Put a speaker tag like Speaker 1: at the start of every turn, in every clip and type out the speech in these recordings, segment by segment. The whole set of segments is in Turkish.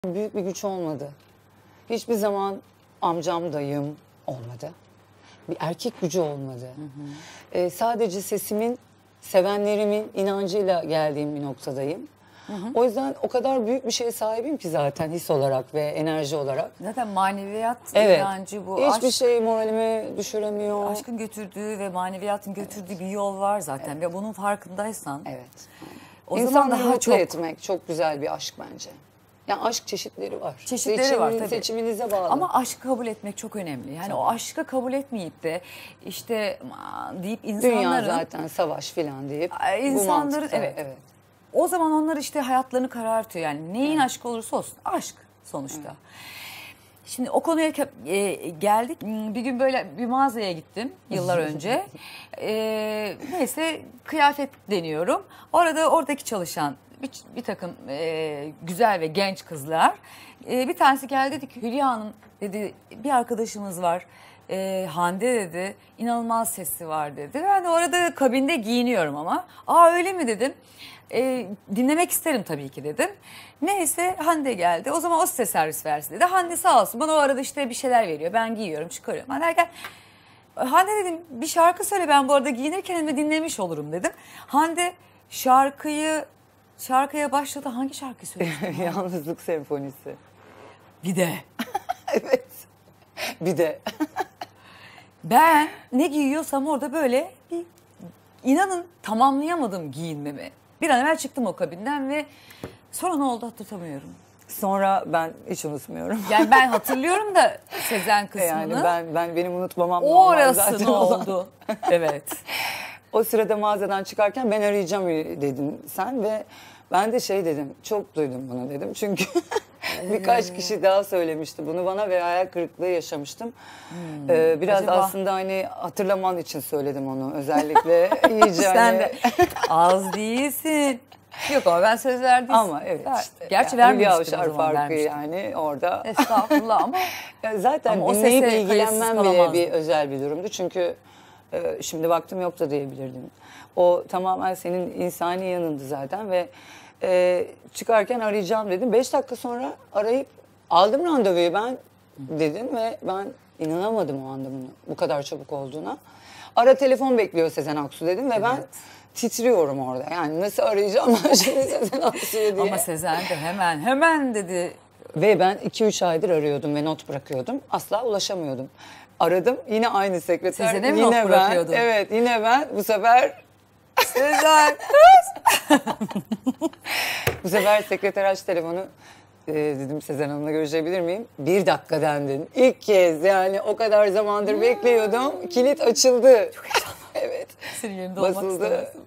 Speaker 1: Büyük bir güç olmadı. Hiçbir zaman amcam, dayım olmadı. Bir erkek gücü olmadı. Sadece sesimin, sevenlerimin inancıyla geldiğim bir noktadayım. O yüzden o kadar büyük bir şeye sahibim ki zaten his olarak ve enerji olarak.
Speaker 2: Zaten maneviyat
Speaker 1: Evet.
Speaker 2: inancı bu.
Speaker 1: Hiçbir şey moralimi düşüremiyor.
Speaker 2: Aşkın götürdüğü ve maneviyatın götürdüğü bir yol var zaten.
Speaker 1: Evet.
Speaker 2: Ve bunun farkındaysan.
Speaker 1: Evet.
Speaker 2: O zaman
Speaker 1: İnsanları
Speaker 2: daha
Speaker 1: mutlu
Speaker 2: çok
Speaker 1: etmek çok güzel bir aşk bence. Yani aşk çeşitleri var.
Speaker 2: çeşitleri var tabii.
Speaker 1: Seçiminize bağlı.
Speaker 2: Ama aşkı kabul etmek çok önemli. Yani
Speaker 1: Tabii.
Speaker 2: o aşkı kabul etmeyip de işte deyip insanların...
Speaker 1: Dünya zaten savaş filan deyip
Speaker 2: insanların,
Speaker 1: bu mantıkta,
Speaker 2: evet. O zaman onlar işte hayatlarını karartıyor. Yani neyin aşkı olursa olsun. Aşk sonuçta. Şimdi o konuya geldik. Bir gün böyle bir mağazaya gittim yıllar önce. Neyse kıyafet deniyorum. Oradaki çalışan bir takım güzel ve genç kızlar. Bir tanesi geldi dedi ki Hülya Hanım dedi bir arkadaşımız var. Hande dedi inanılmaz sesi var dedi. Ben de orada kabinde giyiniyorum ama. Öyle mi dedim. Dinlemek isterim tabii ki dedim. Neyse Hande geldi. O zaman o size servis versin dedi. Hande sağ olsun bana o arada işte bir şeyler veriyor. Ben giyiyorum çıkarıyorum. Ben derken Hande dedim bir şarkı söyle ben bu arada giyinirken hem de dinlemiş olurum dedim. Hande şarkıya başladı. Hangi şarkıyı söylüyorsun?
Speaker 1: Yalnızlık senfonisi.
Speaker 2: Bir de.
Speaker 1: Evet. Bir de.
Speaker 2: Ben ne giyiyorsam orada böyle bir inanın tamamlayamadım giyinmemi. Bir an evvel çıktım o kabinden ve sonra ne oldu hatırlamıyorum.
Speaker 1: Sonra ben hiç unutmuyorum.
Speaker 2: Yani ben hatırlıyorum da Sezen kısmını.
Speaker 1: Yani benim unutmamam
Speaker 2: O
Speaker 1: normal
Speaker 2: orası
Speaker 1: zaten
Speaker 2: ne oldu? Evet.
Speaker 1: O sırada mağazadan çıkarken ben arayacağım dedin sen ve ben de şey dedim. Çok duydum bunu dedim. Çünkü birkaç kişi daha söylemişti bunu bana ve hayal kırıklığı yaşamıştım. Biraz
Speaker 2: Acaba?
Speaker 1: aslında hani hatırlaman için söyledim onu özellikle. İyice
Speaker 2: Sen
Speaker 1: hani...
Speaker 2: de az değilsin. Yok ama ben söz verdim.
Speaker 1: Ama evet işte.
Speaker 2: Gerçi
Speaker 1: yani
Speaker 2: vermemiştim
Speaker 1: Hülya
Speaker 2: o zaman.
Speaker 1: farkı yani orada.
Speaker 2: Estağfurullah ama.
Speaker 1: Zaten
Speaker 2: Ama o
Speaker 1: dinleyip
Speaker 2: sese
Speaker 1: ilgilenmem
Speaker 2: kayıtsız
Speaker 1: bile
Speaker 2: kalamazdım.
Speaker 1: bir özel bir durumdu. Çünkü şimdi vaktim yok da diyebilirdim. O tamamen senin insani yanındı zaten ve çıkarken arayacağım dedim. 5 dakika sonra arayıp aldım randevuyu ben dedim ve ben inanamadım o anda bunu bu kadar çabuk olduğuna. Ara telefon bekliyor Sezen Aksu dedim ve ben titriyorum orada. Yani nasıl arayacağım ben şimdi Sezen Aksu'yu diye.
Speaker 2: Ama Sezen de hemen dedi.
Speaker 1: Ve ben 2-3 aydır arıyordum ve not bırakıyordum. Asla ulaşamıyordum. Aradım yine aynı sekreter.
Speaker 2: Sezen'e mi
Speaker 1: yine
Speaker 2: not
Speaker 1: ben,
Speaker 2: bırakıyordun?
Speaker 1: evet yine ben bu sefer
Speaker 2: Sezen.
Speaker 1: bu sefer sekreter aç telefonu. Dedim Sezen Hanım'la görüşebilir miyim? 1 dakika dendin. İlk kez yani o kadar zamandır bekliyordum. Kilit açıldı. Çok heyecanlı. Evet.
Speaker 2: Senin yerinde olmak
Speaker 1: Basıldı.
Speaker 2: istemezdim.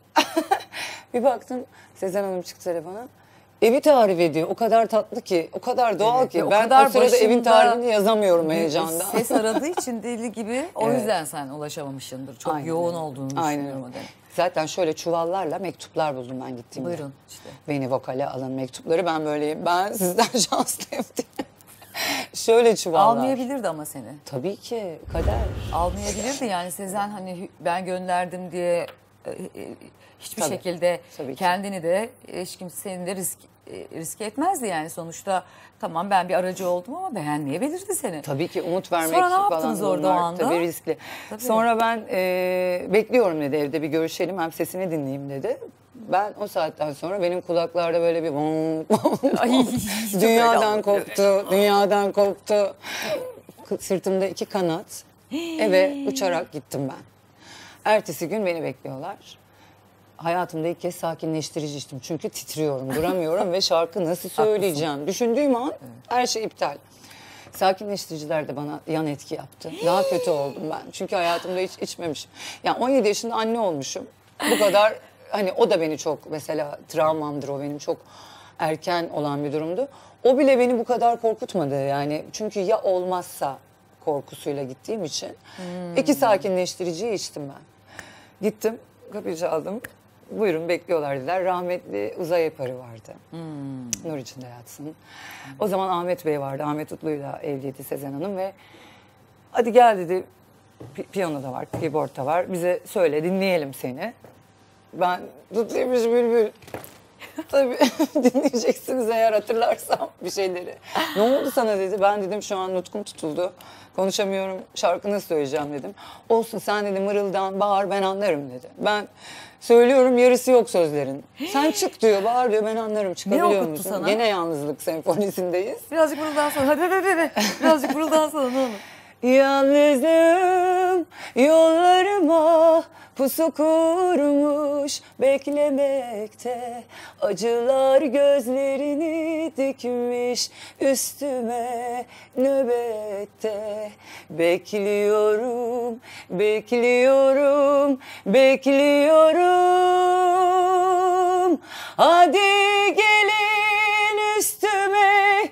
Speaker 1: Bir baktım Sezen Hanım çıktı telefona. Evi tarif ediyor. O kadar tatlı ki, o kadar doğal
Speaker 2: Evet,
Speaker 1: ki.
Speaker 2: o
Speaker 1: Ben
Speaker 2: kadar
Speaker 1: o sırada evin
Speaker 2: başında
Speaker 1: tarifini yazamıyorum heyecandan.
Speaker 2: Ses aradığı için deli gibi. O
Speaker 1: Evet.
Speaker 2: yüzden sen ulaşamamışsındır. Çok
Speaker 1: Aynen
Speaker 2: yoğun
Speaker 1: öyle.
Speaker 2: olduğunu
Speaker 1: Aynen
Speaker 2: düşünüyorum o
Speaker 1: öyle.
Speaker 2: dönem.
Speaker 1: Zaten şöyle çuvallarla mektuplar buldum ben gittiğimde.
Speaker 2: Buyurun işte.
Speaker 1: Beni vokale alın mektupları. Ben böyleyim. Ben sizden şanslıyım diye. Şöyle çuvallar.
Speaker 2: Almayabilirdi ama seni.
Speaker 1: Tabii ki kader.
Speaker 2: Almayabilirdi yani Sezen hani ben gönderdim diye hiçbir
Speaker 1: Tabii,
Speaker 2: şekilde
Speaker 1: tabii ki.
Speaker 2: kendini de hiç kimsenin de riske etmezdi yani sonuçta tamam ben bir aracı oldum ama beğenmeyebilirdi seni.
Speaker 1: Tabii ki umut vermek
Speaker 2: Sonra ne
Speaker 1: falan
Speaker 2: yaptınız orada
Speaker 1: bunlar
Speaker 2: o anda?
Speaker 1: tabii riskli.
Speaker 2: Tabii.
Speaker 1: Sonra ben bekliyorum dedi evde bir görüşelim hem sesini dinleyeyim dedi. Ben o saatten sonra benim kulaklarda böyle bir
Speaker 2: Ay, çok
Speaker 1: dünyadan
Speaker 2: heyecanlı.
Speaker 1: koptu, dünyadan koptu. Sırtımda 2 kanat eve uçarak gittim ben. Ertesi gün beni bekliyorlar. Hayatımda ilk kez sakinleştirici içtim. Çünkü titriyorum, duramıyorum ve şarkı nasıl söyleyeceğim? Düşündüğüm an her şey iptal. Sakinleştiriciler de bana yan etki yaptı. Daha kötü oldum ben. Çünkü hayatımda hiç içmemişim. Yani 17 yaşında anne olmuşum. Bu kadar hani o da beni çok mesela travmamdır o benim çok erken olan bir durumdu. O bile beni bu kadar korkutmadı yani. Çünkü ya olmazsa korkusuyla gittiğim için. 2 sakinleştiriciyi içtim ben. Gittim, kapıyı çaldım. Buyurun bekliyorlar dediler. Rahmetli Uzay Yaparı vardı. Nur içinde yatsın. O zaman Ahmet Bey vardı. Ahmet Utlu'yla evliydi Sezen Hanım ve hadi gel dedi. Piyano da var, keyboard da var. Bize söyle dinleyelim seni. Ben tutluymuş bülbül. Tabii dinleyeceksiniz eğer hatırlarsam bir şeyleri. Ne oldu sana dedi. Ben dedim şu an nutkum tutuldu. Konuşamıyorum, şarkı nasıl söyleyeceğim dedim. Olsun sen dedi mırıldan, bağır ben anlarım dedi. Ben söylüyorum yarısı yok sözlerin. Sen çık diyor, bağır diyor ben anlarım çıkabiliyor
Speaker 2: okuttu
Speaker 1: musun?
Speaker 2: sana?
Speaker 1: Gene yalnızlık senfonisindeyiz.
Speaker 2: Birazcık mırıldansana. Hadi. Birazcık mırıldansana ne olur.
Speaker 1: Yalnızım yollarıma pusu kurmuş beklemekte. Acılar gözlerini dikmiş üstüme nöbette. Bekliyorum, bekliyorum, bekliyorum. Hadi gelin üstüme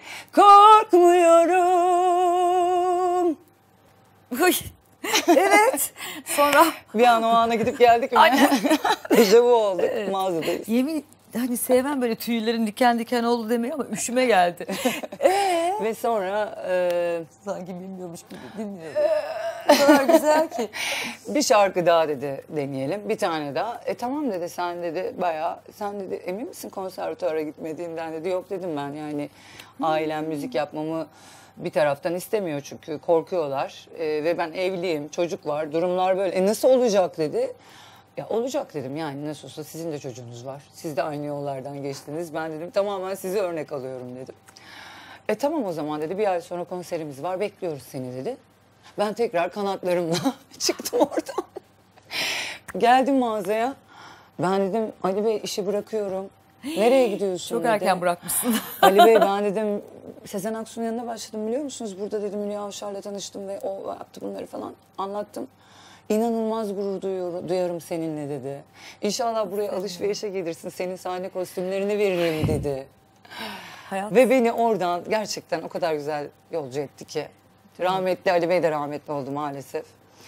Speaker 1: korkmuyorum.
Speaker 2: Uy, evet. Sonra
Speaker 1: Bir an o ana gidip geldik mi? Dejavu olduk. Mağazadayız.
Speaker 2: yemin hani sevmem böyle tüylerin diken diken oldu demeyi ama üşüme geldi.
Speaker 1: Ve sonra
Speaker 2: Sanki bilmiyormuş gibi dinliyorum. O kadar güzel ki.
Speaker 1: bir şarkı daha dedi deneyelim. Bir tane daha. Tamam dedi sen dedi bayağı sen dedi emin misin konservatuara gitmediğinden dedi. Yok dedim ben yani ailem müzik yapmamı bir taraftan istemiyor çünkü korkuyorlar. Ve ben evliyim çocuk var durumlar böyle. Nasıl olacak dedi. Ya olacak dedim yani nasıl olsa sizin de çocuğunuz var. Siz de aynı yollardan geçtiniz. Ben dedim tamamen sizi örnek alıyorum dedim. Tamam o zaman dedi bir ay sonra konserimiz var bekliyoruz seni dedi. Ben tekrar kanatlarımla çıktım oradan. Geldim mağazaya. Ben dedim Ali Bey işi bırakıyorum. Nereye gidiyorsun
Speaker 2: Çok
Speaker 1: dedi.
Speaker 2: erken bırakmışsın.
Speaker 1: Ali Bey ben dedim Sezen Aksu'nun yanına başladım biliyor musunuz? Burada dedim Hülya Avşar'la tanıştım ve o yaptı bunları falan anlattım. İnanılmaz gurur duyarım seninle dedi. İnşallah buraya alışverişe gelirsin. Senin sahne kostümlerini veririm dedi.
Speaker 2: Hayat.
Speaker 1: Ve beni oradan gerçekten o kadar güzel yolcu etti ki. Rahmetli Ali Bey de rahmetli oldu maalesef.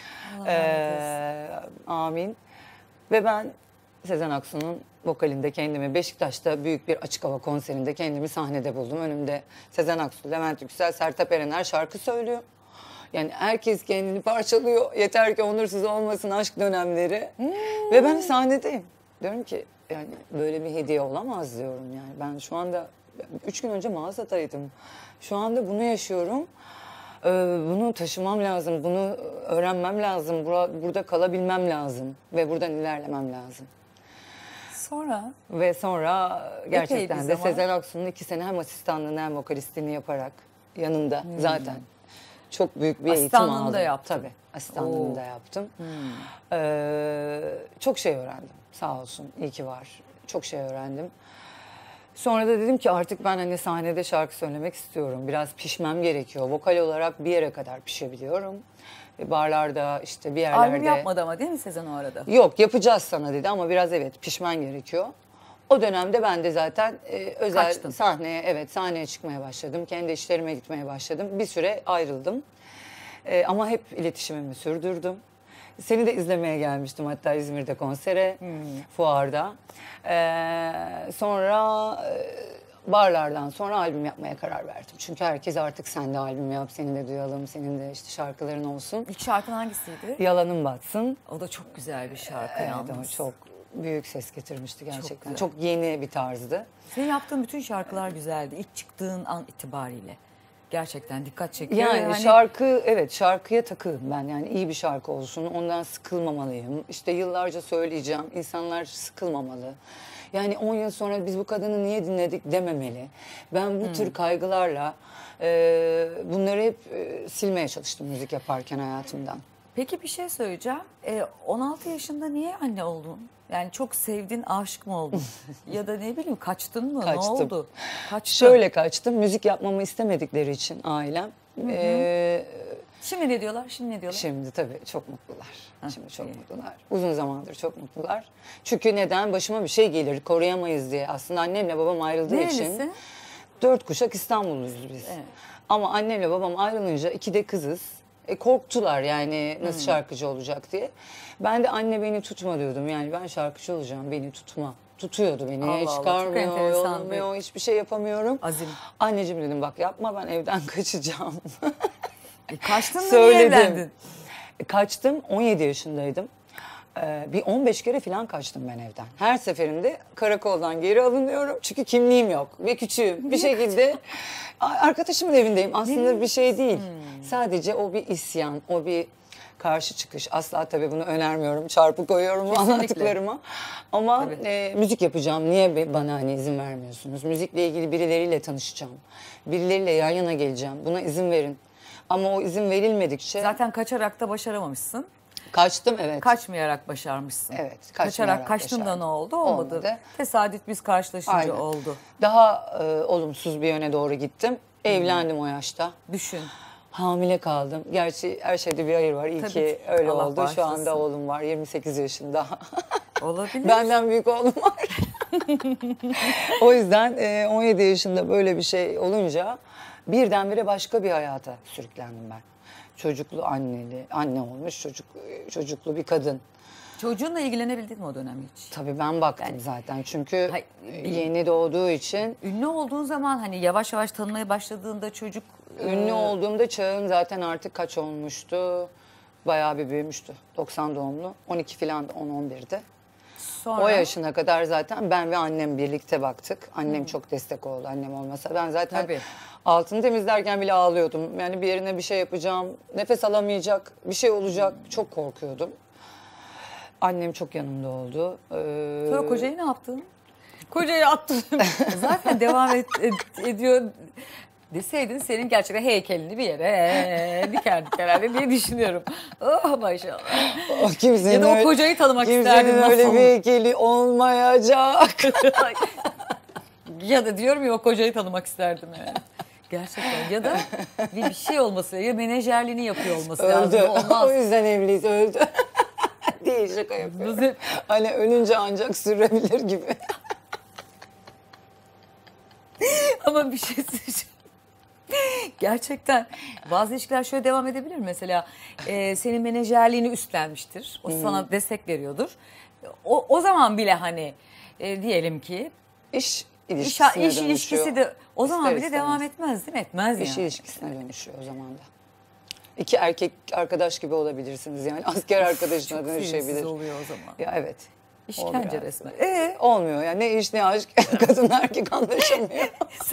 Speaker 1: Amin. Ve ben Sezen Aksu'nun vokalinde kendimi Beşiktaş'ta büyük bir açık hava konserinde kendimi sahnede buldum. Önümde Sezen Aksu, Levent Yüksel, Sertab Erener şarkı söylüyor. Yani herkes kendini parçalıyor. Yeter ki onursuz olmasın aşk dönemleri. Ve ben sahnedeyim. Diyorum ki yani böyle bir hediye olamaz diyorum yani. Ben şu anda 3 gün önce mağazadaydım. Şu anda bunu yaşıyorum. Bunu taşımam lazım, bunu öğrenmem lazım, burada kalabilmem lazım ve buradan ilerlemem lazım.
Speaker 2: Sonra?
Speaker 1: Ve sonra gerçekten
Speaker 2: Epey bir
Speaker 1: de
Speaker 2: zaman.
Speaker 1: Sezen Aksu'nun 2 sene hem asistanlığını hem vokalistliğini yaparak yanında zaten çok büyük bir eğitim aldım.
Speaker 2: Asistanlığını da yaptın.
Speaker 1: Tabii asistanlığını
Speaker 2: Oo.
Speaker 1: da yaptım. Çok şey öğrendim sağ olsun iyi ki var. Çok şey öğrendim. Sonra da dedim ki artık ben hani sahnede şarkı söylemek istiyorum. Biraz pişmem gerekiyor. Vokal olarak bir yere kadar pişebiliyorum. Barlarda işte bir yerlerde.
Speaker 2: Albüm yapmadı ama değil mi Sezen o arada?
Speaker 1: Yok yapacağız sana dedi ama biraz evet pişmen gerekiyor. O dönemde ben de zaten özel
Speaker 2: Kaçtın.
Speaker 1: sahneye çıkmaya başladım. Kendi işlerime gitmeye başladım. Bir süre ayrıldım. Ama hep iletişimimi sürdürdüm. Seni de izlemeye gelmiştim hatta İzmir'de konsere, fuarda. Sonra barlardan sonra albüm yapmaya karar verdim. Çünkü herkes artık sen de albüm yap, seni de duyalım, senin de işte şarkıların olsun.
Speaker 2: İlk şarkın hangisiydi?
Speaker 1: Yalanın batsın.
Speaker 2: O da çok güzel bir şarkı
Speaker 1: Evet,
Speaker 2: yalnız.
Speaker 1: ama çok büyük ses getirmişti gerçekten.
Speaker 2: güzel.
Speaker 1: Çok yeni bir tarzdı.
Speaker 2: Senin yaptığın bütün şarkılar güzeldi. İlk çıktığın an itibariyle. Gerçekten dikkat çekiyor.
Speaker 1: Yani şarkıya takığım ben. Yani iyi bir şarkı olsun, ondan sıkılmamalıyım. İşte yıllarca söyleyeceğim, insanlar sıkılmamalı. Yani 10 yıl sonra biz bu kadını niye dinledik dememeli. Ben bu tür kaygılarla bunları hep silmeye çalıştım müzik yaparken hayatımdan.
Speaker 2: Peki bir şey söyleyeceğim. 16 yaşında niye anne oldun? Yani çok sevdin, aşık mı oldun? Ya da ne bileyim kaçtın mı?
Speaker 1: Kaçtım.
Speaker 2: Ne oldu? Kaçtın.
Speaker 1: Şöyle kaçtım, müzik yapmamı istemedikleri için ailem.
Speaker 2: Şimdi ne diyorlar?
Speaker 1: Şimdi tabii çok mutlular. Şimdi çok mutlular. Uzun zamandır çok mutlular. Çünkü neden? Başıma bir şey gelir, koruyamayız diye. Aslında annemle babam ayrıldığı için.
Speaker 2: Nerelisin?
Speaker 1: 4 kuşak İstanbulluyuz biz.
Speaker 2: Evet.
Speaker 1: Ama annemle babam ayrılınca 2 de kızız. Korktular yani nasıl şarkıcı olacak diye. Ben de anne beni tutma diyordum. Yani ben şarkıcı olacağım, beni tutma. Tutuyordu beni.
Speaker 2: Allah Allah, çok
Speaker 1: Çıkarmıyor,
Speaker 2: enteresan
Speaker 1: yollamıyor, hiçbir şey yapamıyorum.
Speaker 2: Azim.
Speaker 1: Anneciğim dedim bak yapma ben evden kaçacağım.
Speaker 2: Kaçtın mı? Niye
Speaker 1: Söyledim.
Speaker 2: evlendin?
Speaker 1: Kaçtım 17 yaşındaydım. Bir 15 kere falan kaçtım ben evden. Her seferinde karakoldan geri alınıyorum. Çünkü kimliğim yok ve küçüğüm. Bir şekilde arkadaşımın evindeyim. Aslında bir şey değil. Sadece o bir isyan, o bir karşı çıkış. Asla tabii bunu önermiyorum. Çarpı koyuyorum
Speaker 2: Kesinlikle.
Speaker 1: anlattıklarıma. Ama müzik yapacağım. Niye bana hani izin vermiyorsunuz? Müzikle ilgili birileriyle tanışacağım. Birileriyle yan yana geleceğim. Buna izin verin. Ama o izin verilmedikçe...
Speaker 2: Zaten kaçarak da başaramamışsın.
Speaker 1: Kaçtım, evet.
Speaker 2: Kaçmayarak başarmışsın.
Speaker 1: Evet,
Speaker 2: Kaçarak kaçtın da
Speaker 1: başardım.
Speaker 2: ne oldu? Olmadı. Tesadüf biz karşılaşınca
Speaker 1: Aynen.
Speaker 2: oldu.
Speaker 1: Daha olumsuz bir yöne doğru gittim. Evlendim o yaşta.
Speaker 2: Düşün.
Speaker 1: Hamile kaldım. Gerçi her şeyde bir hayır var. İyi
Speaker 2: Tabii
Speaker 1: ki
Speaker 2: ki.
Speaker 1: öyle
Speaker 2: Allah
Speaker 1: oldu. Şu
Speaker 2: bağışlasın.
Speaker 1: anda oğlum var. 28 yaşında.
Speaker 2: Olabilir.
Speaker 1: Benden büyük oğlum var. O yüzden 17 yaşında böyle bir şey olunca birdenbire başka bir hayata sürüklendim ben. Çocuklu anne olmuş, çocuklu bir kadın.
Speaker 2: Çocuğunla ilgilenebildin mi o dönem hiç?
Speaker 1: Tabii ben baktım zaten çünkü
Speaker 2: Hayır,
Speaker 1: yeni doğduğu için.
Speaker 2: Ünlü olduğun zaman hani yavaş yavaş tanımaya başladığında çocuk...
Speaker 1: Ünlü olduğumda çağım zaten artık kaç olmuştu? Bayağı bir büyümüştü. 90 doğumlu. 12 falan da 10-11'de.
Speaker 2: Sonra...
Speaker 1: O yaşına kadar zaten ben ve annem birlikte baktık. Annem çok destek oldu, annem olmasa. Ben zaten
Speaker 2: Tabii.
Speaker 1: altını temizlerken bile ağlıyordum. Yani bir yerine bir şey yapacağım, nefes alamayacak, bir şey olacak. Çok korkuyordum. Annem çok yanımda oldu.
Speaker 2: Sonra kocayı ne yaptın? Kocayı attın. Zaten devam ediyor deseydin senin gerçekten heykelini bir yere dikerdik herhalde diye düşünüyorum. Oh maşallah.
Speaker 1: Kimsenin
Speaker 2: Ya da o
Speaker 1: öyle-
Speaker 2: kocayı tanımak
Speaker 1: kimsenin
Speaker 2: isterdim.
Speaker 1: öyle
Speaker 2: Nasıl
Speaker 1: bir
Speaker 2: olur?
Speaker 1: heykeli olmayacak.
Speaker 2: Ya da diyorum ya o kocayı tanımak isterdim yani. Gerçekten ya da bir şey olması ya menajerliğini yapıyor olması
Speaker 1: Öldü.
Speaker 2: lazım. Olmaz.
Speaker 1: O yüzden evliyiz, öldü. Değil, şaka yapıyorum.
Speaker 2: Nasıl-
Speaker 1: Hani ölünce ancak sürebilir gibi.
Speaker 2: Ama bir şey söyleyeceğim. Gerçekten bazı ilişkiler şöyle devam edebilir. Mesela senin menajerliğini üstlenmiştir. O sana destek veriyordur. O zaman bile hani diyelim ki
Speaker 1: İş
Speaker 2: iş
Speaker 1: ilişkisine dönüşüyor.
Speaker 2: ilişkisi de o zaman
Speaker 1: İster
Speaker 2: bile
Speaker 1: istemez.
Speaker 2: devam etmez değil mi? Etmez
Speaker 1: İş
Speaker 2: yani.
Speaker 1: ilişkisine dönüşüyor o zaman da. İki erkek arkadaş gibi olabilirsiniz yani. Asker arkadaşına
Speaker 2: Çok
Speaker 1: dönüşebilir.
Speaker 2: sevimsiz oluyor o zaman.
Speaker 1: Ya evet.
Speaker 2: İşkence
Speaker 1: Oluyor.
Speaker 2: resmen.
Speaker 1: Olmuyor ya. Ne iş ne aşk. Kadın erkek anlaşamıyor.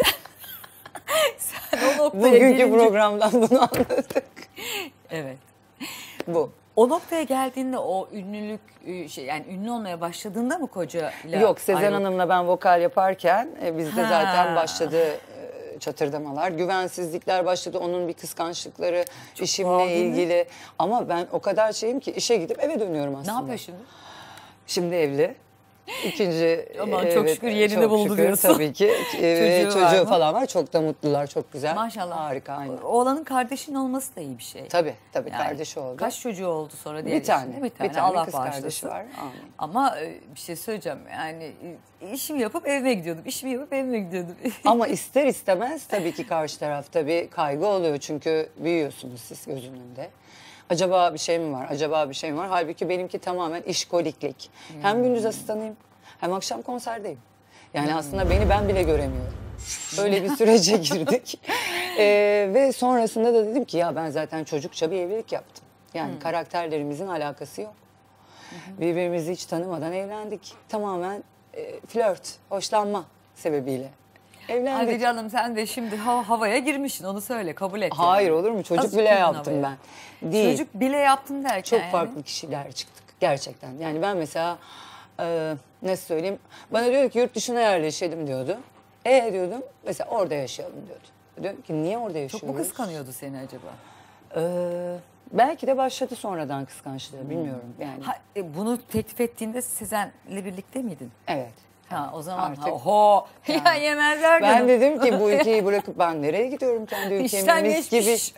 Speaker 2: Sen o noktaya
Speaker 1: Bugünkü
Speaker 2: gelince...
Speaker 1: programdan bunu anladık.
Speaker 2: Evet.
Speaker 1: Bu.
Speaker 2: O noktaya geldiğinde o ünlülük yani ünlü olmaya başladığında mı kocayla
Speaker 1: Yok, Sezen
Speaker 2: ayrıldın?
Speaker 1: Hanım'la ben vokal yaparken bizde
Speaker 2: Ha.
Speaker 1: zaten başladı çatırdamalar, güvensizlikler başladı. Onun bir kıskançlıkları
Speaker 2: doğal
Speaker 1: işimle
Speaker 2: değil mi?
Speaker 1: ilgili. Ama ben o kadar şeyim ki işe gidip eve dönüyorum aslında.
Speaker 2: Ne yapıyor şimdi?
Speaker 1: Şimdi evli. İkinci
Speaker 2: Aman çok şükür yerini
Speaker 1: çok
Speaker 2: buldu
Speaker 1: şükür,
Speaker 2: diyorsun.
Speaker 1: tabii ki.
Speaker 2: Çocuğu var
Speaker 1: Çocuğu
Speaker 2: mı?
Speaker 1: falan var. Çok da mutlular, çok güzel.
Speaker 2: Maşallah.
Speaker 1: Harika, aynen.
Speaker 2: Oğlanın kardeşinin olması da iyi bir şey.
Speaker 1: Tabii
Speaker 2: Yani
Speaker 1: kardeşi oldu.
Speaker 2: Kaç çocuğu oldu sonra diye
Speaker 1: Bir tane.
Speaker 2: düşündüm.
Speaker 1: Bir tane
Speaker 2: Allah
Speaker 1: kız
Speaker 2: bağışlasın.
Speaker 1: kardeşi var. Amin.
Speaker 2: Ama bir şey söyleyeceğim yani işimi yapıp evime gidiyordum. İşimi yapıp evime gidiyordum.
Speaker 1: Ama ister istemez tabii ki karşı tarafta bir kaygı oluyor. Çünkü büyüyorsunuz siz gözünün önünde. Acaba bir şey mi var? Acaba bir şey mi var? Halbuki benimki tamamen işkoliklik. Hem gündüz asistanıyım hem akşam konserdeyim. Yani aslında ben bile göremiyorum. Öyle bir sürece girdik. Ve sonrasında da dedim ki ya ben zaten çocukça bir evlilik yaptım. Yani karakterlerimizin alakası yok. Birbirimizi hiç tanımadan evlendik. Tamamen flört, hoşlanma sebebiyle. Evlendik.
Speaker 2: Hadi canım sen de şimdi havaya girmişsin onu söyle kabul et.
Speaker 1: Hayır
Speaker 2: yani.
Speaker 1: olur mu? Çocuk
Speaker 2: Nasıl
Speaker 1: bile
Speaker 2: girdin
Speaker 1: yaptım
Speaker 2: havaya?
Speaker 1: ben. Değil.
Speaker 2: Çocuk bile yaptım derken
Speaker 1: Çok
Speaker 2: yani.
Speaker 1: farklı kişiler çıktık gerçekten. Yani ben mesela nasıl söyleyeyim? Bana diyor ki yurt dışına yerleşelim diyordu. Diyordum mesela orada yaşayalım diyordu. Diyorum ki niye orada
Speaker 2: Çok
Speaker 1: yaşıyoruz?
Speaker 2: mu kıskanıyordu seni acaba?
Speaker 1: Belki de başladı sonradan kıskançlığı bilmiyorum yani.
Speaker 2: Bunu teklif ettiğinde Sezen'le birlikte miydin?
Speaker 1: Evet.
Speaker 2: Ha o zaman
Speaker 1: Artık.
Speaker 2: oho ya yemezler
Speaker 1: Ben
Speaker 2: canım.
Speaker 1: dedim ki bu ülkeyi bırakıp ben nereye gidiyorum kendi ülkemin
Speaker 2: İşten
Speaker 1: mis gibi.
Speaker 2: geçmiş.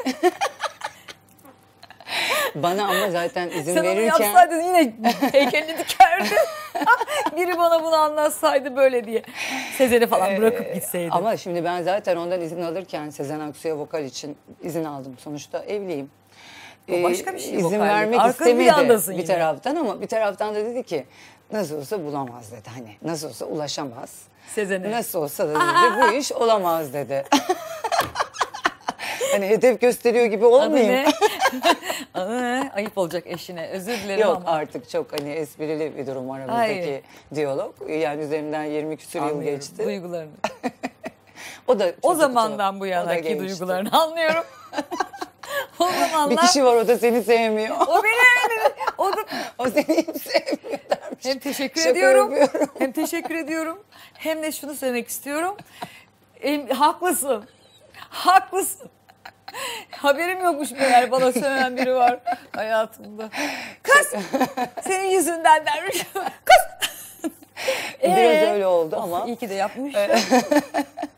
Speaker 1: Bana ama zaten izin
Speaker 2: Sen onu
Speaker 1: verirken
Speaker 2: yapsaydın yine heykelini dikerdin. Biri bana bunu anlatsaydı böyle diye. Sezen'i falan bırakıp gitseydin.
Speaker 1: ama şimdi ben zaten ondan izin alırken Sezen Aksu'ya vokal için izin aldım. Sonuçta evliyim.
Speaker 2: O başka bir şey,
Speaker 1: İzin
Speaker 2: vokallik.
Speaker 1: vermek
Speaker 2: Arka
Speaker 1: istemedi
Speaker 2: plandasın
Speaker 1: bir
Speaker 2: yine.
Speaker 1: taraftan ama bir taraftan da dedi ki nasıl olsa bulamaz dedi. Hani nasıl olsa ulaşamaz.
Speaker 2: Sezen'e.
Speaker 1: Nasıl olsa da dedi bu iş olamaz dedi. Hani hedef gösteriyor gibi
Speaker 2: Adı
Speaker 1: olmayayım.
Speaker 2: ne? Ayıp olacak eşine. Özür dilerim
Speaker 1: Yok
Speaker 2: ama.
Speaker 1: artık çok hani esprili bir durum aramızdaki
Speaker 2: Ay.
Speaker 1: diyalog. Yani üzerinden 20 küsur yıl
Speaker 2: Anlıyorum
Speaker 1: geçti.
Speaker 2: duygularını.
Speaker 1: O da
Speaker 2: O
Speaker 1: çocuktu.
Speaker 2: zamandan bu
Speaker 1: O da
Speaker 2: yanaki
Speaker 1: gençti.
Speaker 2: duygularını anlıyorum. O
Speaker 1: Bir
Speaker 2: zamanlar
Speaker 1: kişi var, o da seni sevmiyor.
Speaker 2: o beni o da
Speaker 1: O seni hiç sevmiyor dermiş.
Speaker 2: hem teşekkür
Speaker 1: Şaka
Speaker 2: ediyorum.
Speaker 1: yapıyorum.
Speaker 2: Hem teşekkür ediyorum. Hem de şunu söylemek istiyorum. Haklısın. Haklısın. Haberim yokmuş meğer bana söyleyen biri var hayatımda. Kız senin yüzünden dermiş. Kız.
Speaker 1: Biraz öyle oldu
Speaker 2: Of,
Speaker 1: ama
Speaker 2: iyi ki de yapmış.